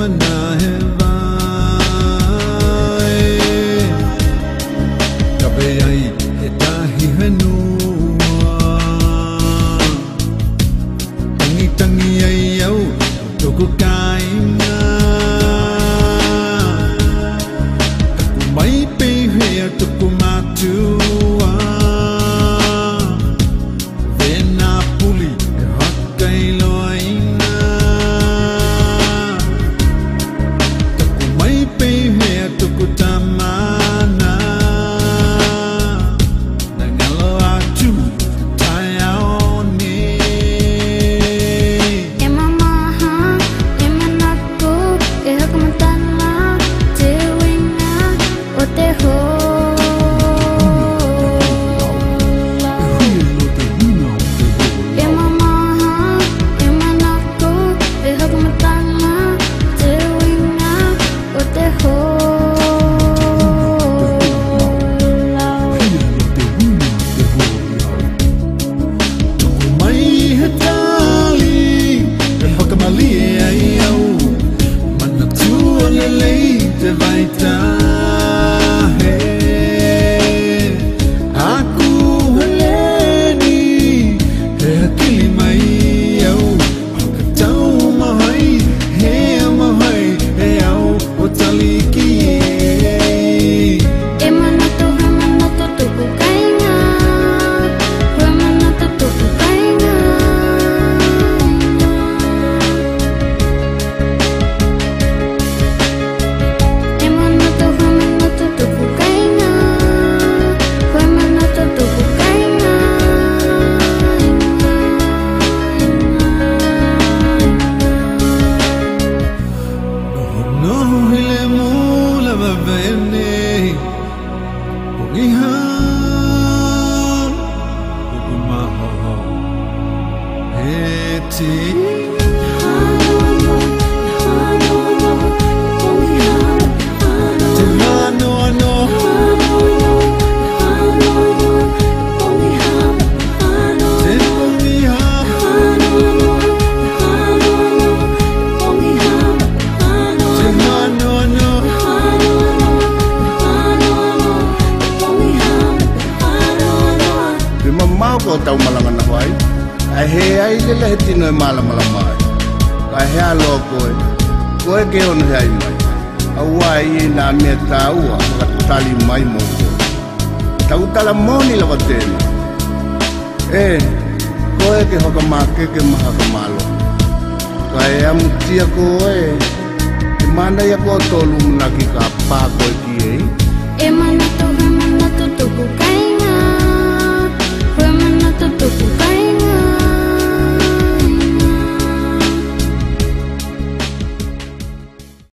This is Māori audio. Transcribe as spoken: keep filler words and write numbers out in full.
Tau malangan na wai ai he ai le le tino mala mala mai ai he alo koe koe ke on he ai mai au ai na me tau ka tali mai mo tau tala moni la watena e koe ke hoka ma ke ke ma ka malo kai am tia koe mana ya ko tolu na ki ka pa koe